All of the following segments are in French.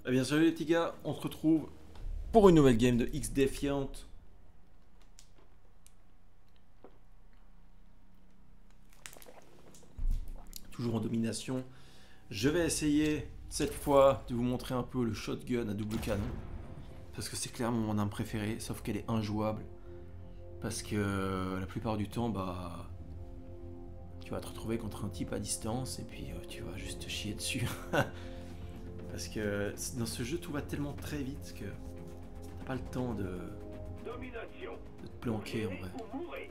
Eh bien salut les petits gars, on se retrouve pour une nouvelle game de X Defiant. Toujours en domination. Je vais essayer cette fois de vous montrer un peu le shotgun à double canon. Parce que c'est clairement mon arme préférée, sauf qu'elle est injouable. Parce que la plupart du temps, bah... tu vas te retrouver contre un type à distance et puis tu vas juste te chier dessus. Parce que dans ce jeu, tout va tellement très vite que t'as pas le temps de te planquer en vrai.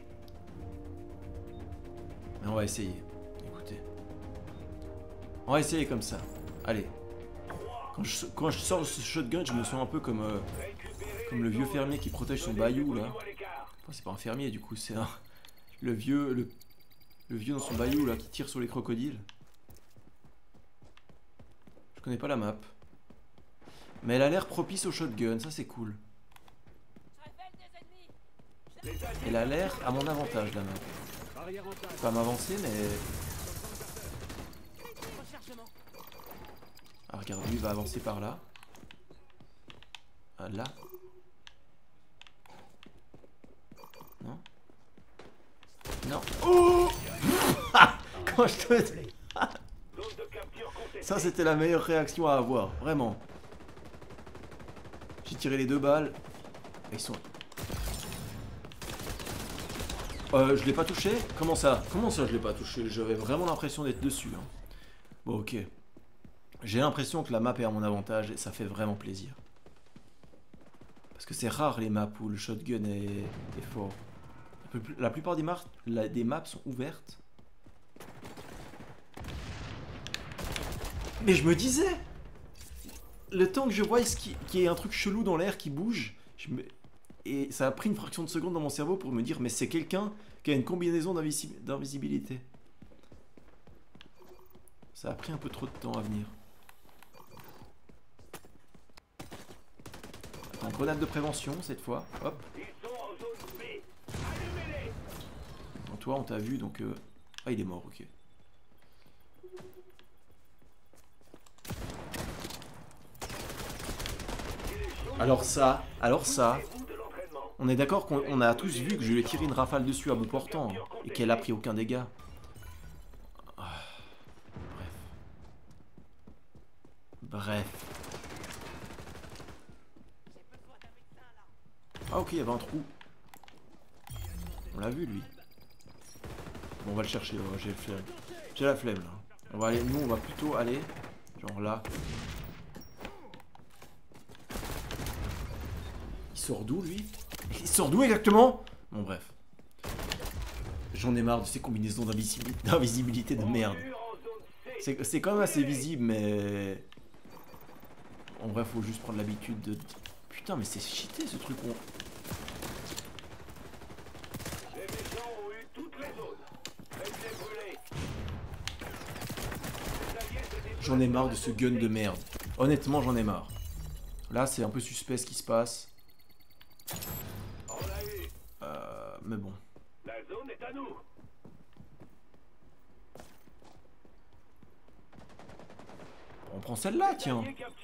Mais on va essayer. Écoutez. On va essayer comme ça. Allez. Quand je sors de ce shotgun, je me sens un peu comme le vieux fermier qui protège son bayou là. Enfin, c'est pas un fermier du coup, c'est le vieux dans son bayou là qui tire sur les crocodiles. Je connais pas la map. Mais elle a l'air propice au shotgun, ça c'est cool. Elle a l'air à mon avantage la map. Je peux pas m'avancer mais... Ah regarde, lui il va avancer par là. Ah, là. Non. Non. Oh quand je te... Ça c'était la meilleure réaction à avoir, vraiment. J'ai tiré les 2 balles. Ils sont... je l'ai pas touché? Comment ça? Comment ça je l'ai pas touché? J'avais vraiment l'impression d'être dessus. Hein. Bon ok. J'ai l'impression que la map est à mon avantage et ça fait vraiment plaisir. Parce que c'est rare les maps où le shotgun est fort. La plupart des maps sont ouvertes. Mais je me disais, le temps que je vois qu'il y ait un truc chelou dans l'air qui bouge, et ça a pris une fraction de seconde dans mon cerveau pour me dire mais c'est quelqu'un qui a une combinaison d'invisibilité. Ça a pris un peu trop de temps à venir. Attends, grenade de prévention cette fois. Hop. Bon, toi on t'a vu donc... Ah il est mort, ok. Alors ça, on est d'accord qu'on a tous vu que je lui ai tiré une rafale dessus à bout portant hein, et qu'elle a pris aucun dégât. Ah, bref. Ah ok, il y avait un trou. On l'a vu lui. Bon, on va le chercher, j'ai la flemme là. Nous on va plutôt aller, genre là. Il sort d'où lui? Il sort d'où exactement? Bon bref. J'en ai marre de ces combinaisons d'invisibilité de merde. C'est quand même assez visible mais... En vrai faut juste prendre l'habitude de... Putain mais c'est cheaté ce truc. J'en ai marre de ce gun de merde. Honnêtement j'en ai marre. Là c'est un peu suspect ce qui se passe. Mais bon. La zone est à nous. On prend celle-là, tiens.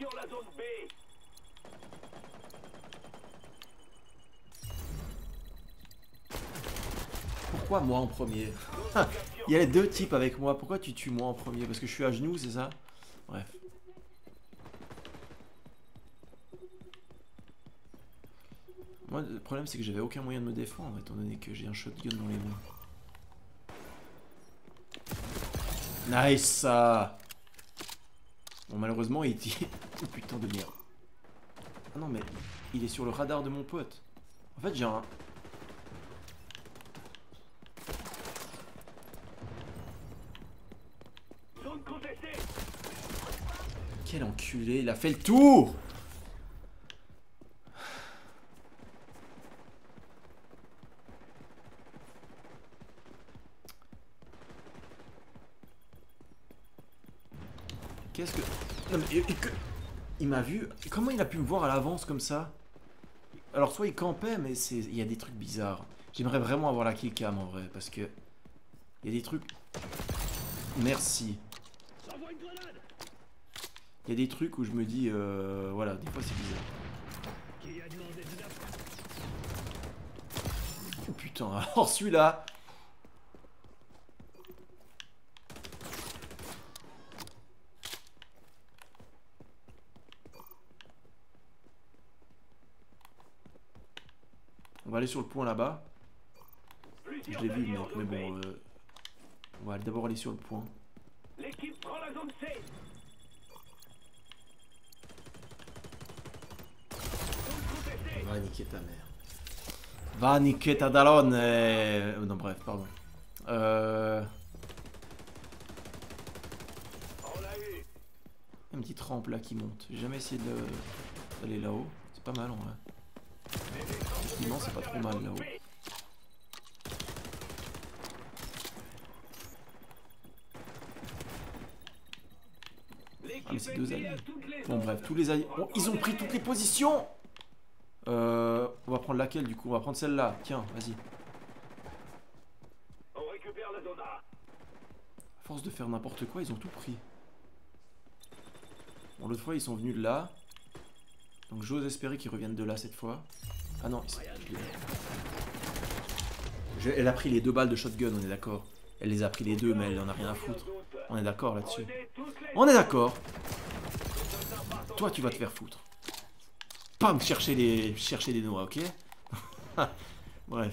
Pourquoi moi en premier? Il y a les 2 types avec moi. Pourquoi tu tues moi en premier? Parce que je suis à genoux, c'est ça? Bref. Moi, le problème, c'est que j'avais aucun moyen de me défendre, étant donné que j'ai un shotgun dans les mains. Nice, ça. Bon, malheureusement, il dit... Oh putain de merde. Ah non, mais il est sur le radar de mon pote. En fait, j'ai un... Quel enculé, il a fait le tour. Qu'est-ce que... Non mais... Il m'a vu... Comment il a pu me voir à l'avance comme ça? Alors soit il campait, mais il y a des trucs bizarres. J'aimerais vraiment avoir la killcam en vrai, parce que... Il y a des trucs... Merci. Il y a des trucs où je me dis, voilà, des fois c'est bizarre. Oh putain, alors celui-là. On va aller sur le point là-bas. Je l'ai vu, mec, mais bon, on va d'abord aller sur le point. L'équipe prend la zone C. Va niquer ta mère. Va niquer ta dallone. Non, bref, pardon. Une petite rampe là qui monte. J'ai jamais essayé d'aller là-haut. C'est pas mal en vrai. Effectivement, c'est pas trop mal là-haut. Ah mais c'est deux alliés. Bon bref, tous les alliés... Oh, ils ont pris toutes les positions. On va prendre laquelle du coup? On va prendre celle-là. Tiens, vas-y. On récupère la zone A. À force de faire n'importe quoi, ils ont tout pris. Bon, l'autre fois, ils sont venus de là. Donc j'ose espérer qu'ils reviennent de là cette fois. Ah non, elle a pris les 2 balles de shotgun, on est d'accord. Elle les a pris les 2, mais elle en a rien à foutre. On est d'accord là-dessus. On est d'accord. Toi, tu vas te faire foutre. Pas me chercher des noix, ok? Bref.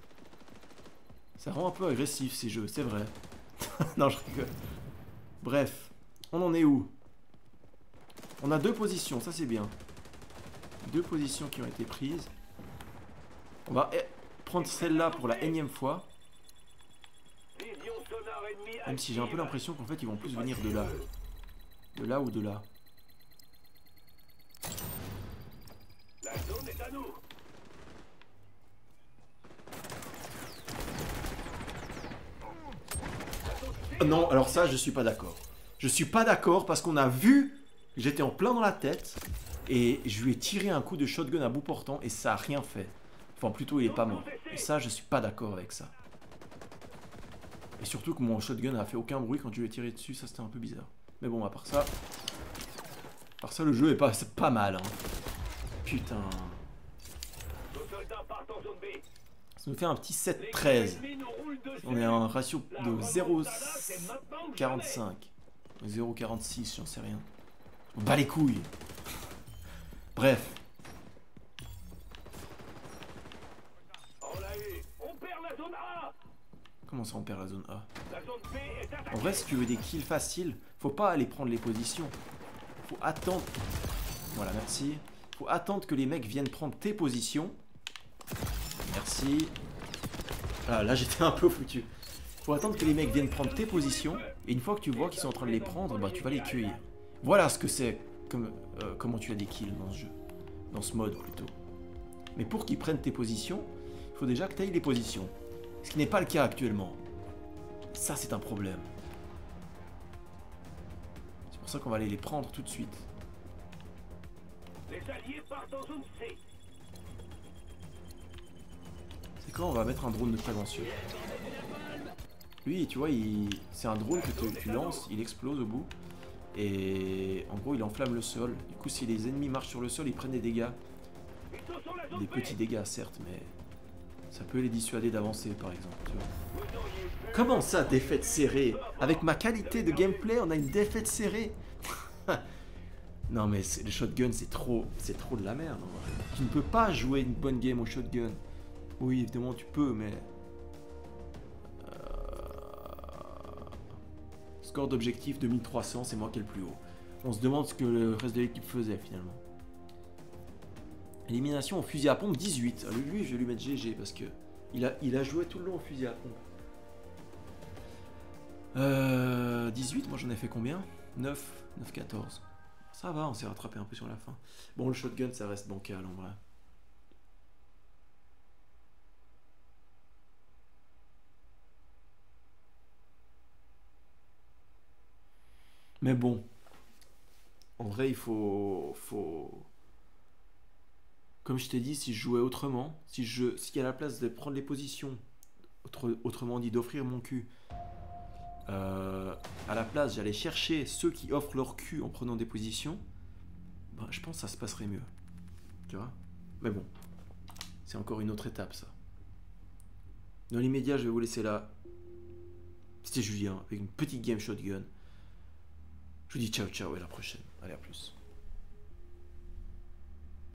Ça rend un peu agressif ces jeux, c'est vrai. Non, je rigole. Bref. On en est où? On a 2 positions, ça c'est bien. 2 positions qui ont été prises. On va prendre celle-là pour la énième fois. Même si j'ai un peu l'impression qu'en fait ils vont plus venir de là. De là ou de là. La zone est à nous. Non, alors ça je suis pas d'accord. Je suis pas d'accord parce qu'on a vu que j'étais en plein dans la tête. Et je lui ai tiré un coup de shotgun à bout portant et ça a rien fait. Enfin plutôt il est pas mort. Et ça je suis pas d'accord avec ça. Et surtout que mon shotgun a fait aucun bruit quand je lui ai tiré dessus, ça c'était un peu bizarre. Mais bon, à part ça... le jeu est pas mal, hein. Putain. Ça nous fait un petit 7-13. On est à un ratio de 0,45. 0,46, j'en sais rien. On bat les couilles. Bref. Comment ça on perd la zone A? En vrai si tu veux des kills faciles, faut pas aller prendre les positions. Faut attendre. Voilà, merci. Faut attendre que les mecs viennent prendre tes positions. Merci. Ah là j'étais un peu foutu. Faut attendre que les mecs viennent prendre tes positions. Et une fois que tu vois qu'ils sont en train de les prendre, bah tu vas les cueillir. Voilà ce que c'est comme, comment tu as des kills dans ce jeu. Dans ce mode plutôt. Mais pour qu'ils prennent tes positions, il faut déjà que tu ailles les positions. Ce qui n'est pas le cas actuellement. Ça, c'est un problème. C'est pour ça qu'on va aller les prendre tout de suite. Les alliés partent en zone C. C'est quand on va mettre un drone de prévention. Lui, tu vois, c'est un drone que tu lances, il explose au bout. Et en gros, il enflamme le sol. Du coup, si les ennemis marchent sur le sol, ils prennent des dégâts. Des petits dégâts, certes, mais... ça peut les dissuader d'avancer, par exemple. Tu vois. Comment ça, défaite serrée? Avec ma qualité de gameplay, on a une défaite serrée. Non, mais le shotgun, c'est trop de la merde. Tu ne peux pas jouer une bonne game au shotgun. Oui, évidemment, tu peux, mais... Score d'objectif 2300, c'est moi qui ai le plus haut. On se demande ce que le reste de l'équipe faisait, finalement. Élimination au fusil à pompe 18. Alors lui, je vais lui mettre GG parce que il a joué tout le long au fusil à pompe. 18, moi j'en ai fait combien? 9, 9, 14. Ça va, on s'est rattrapé un peu sur la fin. Bon, le shotgun, ça reste bancal en vrai. Mais bon, en vrai, il faut... Comme je t'ai dit, si je jouais autrement, si à la place de prendre les positions, autrement dit d'offrir mon cul à la place, j'allais chercher ceux qui offrent leur cul en prenant des positions, ben, je pense que ça se passerait mieux. Tu vois? Mais bon, c'est encore une autre étape, ça. Dans l'immédiat, je vais vous laisser là. C'était Julien avec une petite game shotgun. Je vous dis ciao ciao et à la prochaine. Allez, à plus.